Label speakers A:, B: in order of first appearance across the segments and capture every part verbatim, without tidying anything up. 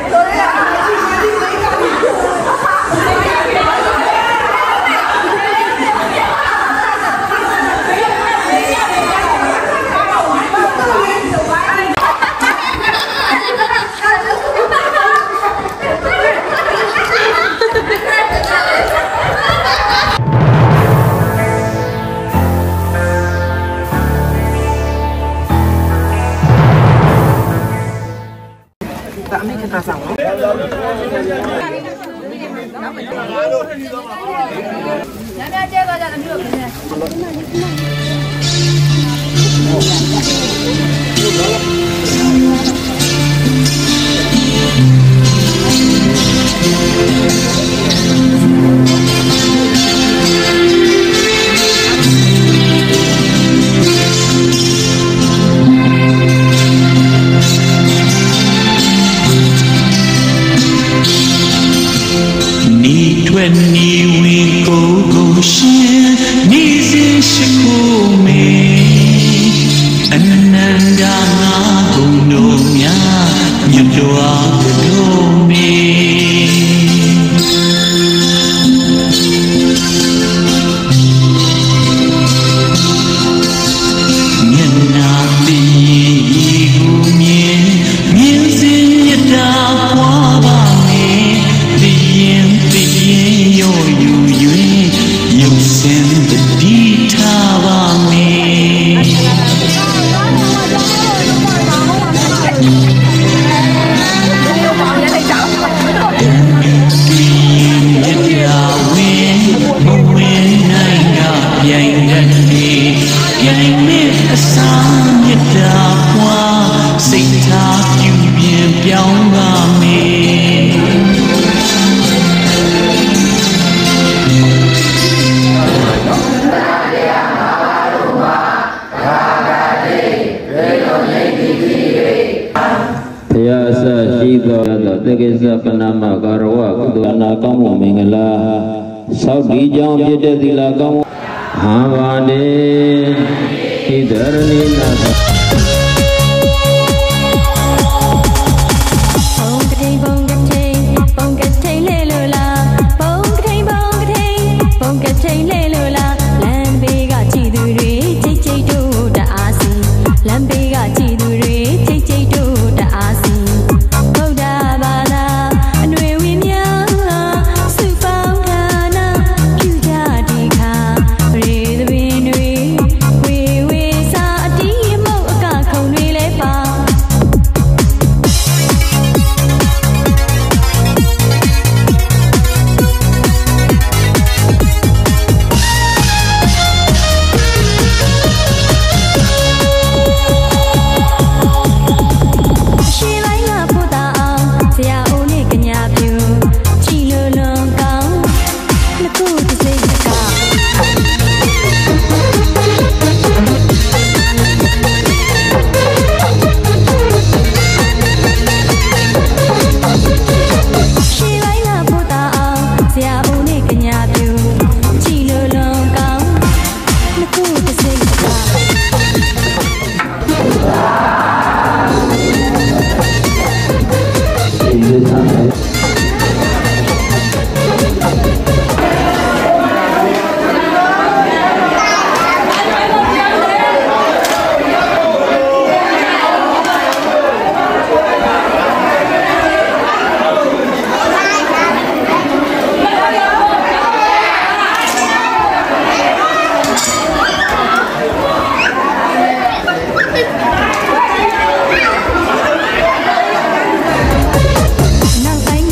A: Now I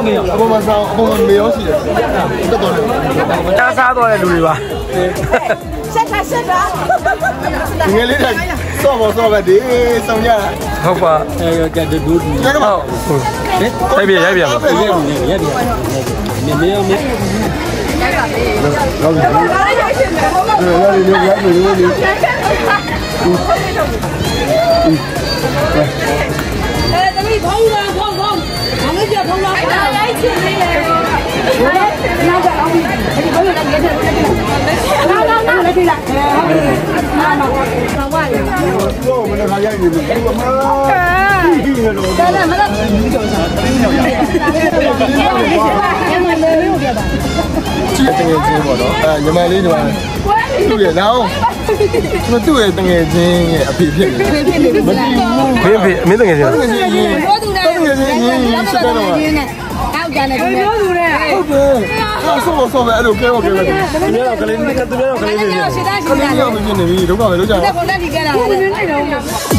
A: အပေါ်မှာဆောင်းအပေါ်မှာမေရောရှိတယ်တက်တော်တယ်တားစားတော့တဲ့လူတွေပါဆက်တာဆက်တာငယ်လေးကစော့ပေါ်စော့ပဲဒီစောင်းကြဟုတ်ပါအဲကဒူဒူဟုတ်ရိုက်ပြရိုက်ပြပါရိုက်ပြရိုက်ပြမေမေမေဟုတ်ကဲ့ဟုတ်ကဲ့ရိုက်ရှင်တယ်ဟုတ်ကဲ့ရိုက်ရိုက်ရိုက်ရိုက်ရိုက်အဲတမီးဖောင်းလာဖောင်းဖောင်းဘာလို့ကြဖောင်းလာရိုက်ရှင်နေလေနောက်ကြအောင်ဒီဘောရလည်းရတယ်နောက်နောက်နောက်လည်းဒီလားနောက်နောက်နောက်ဝါရတော့မနေ့ကရိုက်နေပြီဘာမှတယ်တယ်မလားဒီကြောင်စားတင်းရောက်ရညမလေးကိုပြတာကြည့်တယ်ချင်းပေါ့နော်အဲညမလေးဒီမှာသူ့ရဲ့နောက်သူ့ရဲ့တငယ်ချင်းရဲ့အဖေဖြစ်နေတယ်ဖြစ်နေပြီဖေဖေအမင်းတငယ်ချင်းတငယ်ချင်းပြောသူနဲ့တငယ်ချင်းစစ်တော့အောက်ကြတယ်ပြောသူနဲ့ဟုတ်တယ်ဆောဆောဆောပဲအဲ့လိုကဲတော့ကဲတော့သူများတော့ကလေးနဲ့သူများတော့ကလေးနေနေကလေးရောက်နေနေပြီဒုက္ခပဲလို့ကြာတယ်ကိုလက်ဒီကဲတာကိုနေနေတော့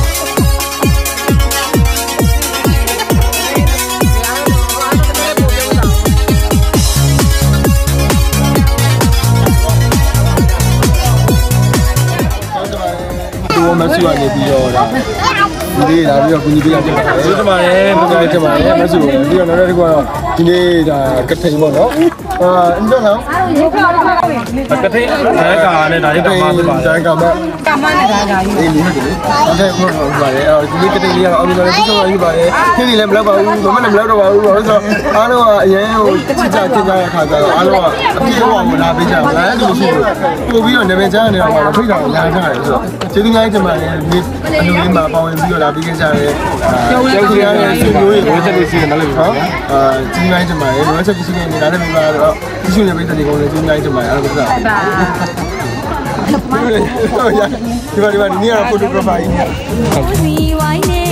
A: 我们喜欢的比较啦，你那比较估计比较正常。是什么嘞？不是什么嘞？没事，比较那那个，今天的个天气喏，啊，你讲啥？个天，哪一个呢？哪一个嘛？哪一个嘛？干嘛呢？哪一个？哎，你看这里，刚才我说吧嘞，啊，今天个天气啊，我们那里不说一吧嘞，天气来不来吧？我们那不来的吧？我说，俺那个也有几家几家看着，俺那个比我们那边强，俺就是，我比较那边强的话，非常强强的是，这个俺这边你，你你嘛，包括比较那边强的，啊，有些人是有有这里是哪里好？呃，今天这边有这里是你哪里没办法？必须得为这里工作，今天这边俺不知道。对吧？对吧？你要不就不发音。